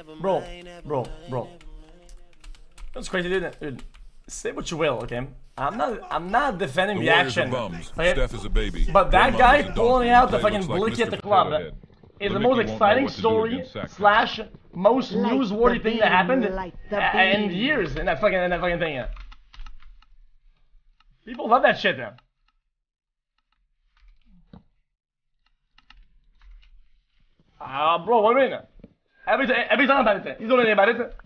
Bro. That's crazy, dude. Say what you will, okay? I'm not defending the action. Okay? Steph is a baby. But that guy pulling out the fucking looks like blicky at the Mr. club Potato Head. is the But most Mickey won't know exciting what to do story against Saxon. slash most newsworthy thing that happened in beam. years in that fucking thing. Yeah. People love that shit, man. Bro, what do you mean? Every time about it, he's doing anything about it.